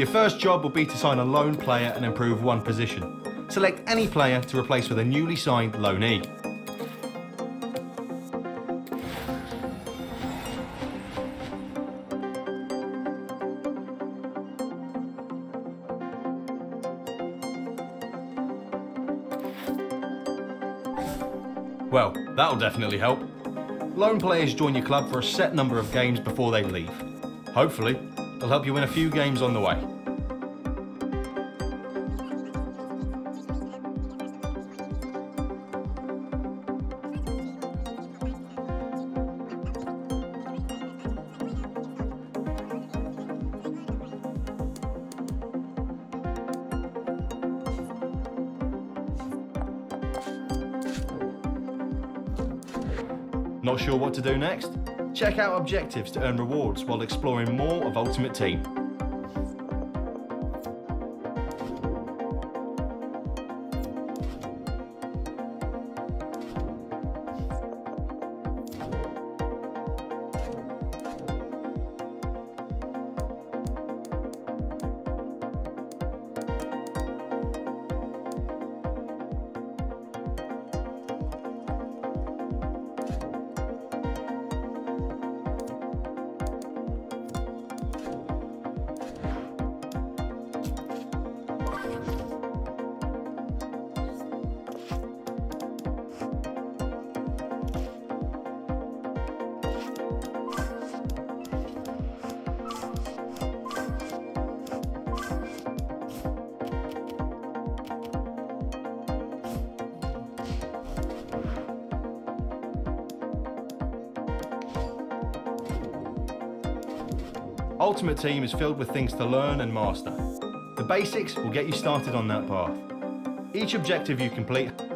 Your first job will be to sign a lone player and improve one position. Select any player to replace with a newly signed loanee. Well, that'll definitely help. Loan players join your club for a set number of games before they leave. Hopefully, they'll help you win a few games on the way. Not sure what to do next? Check out objectives to earn rewards while exploring more of Ultimate Team. Ultimate Team is filled with things to learn and master. The basics will get you started on that path. Each objective you complete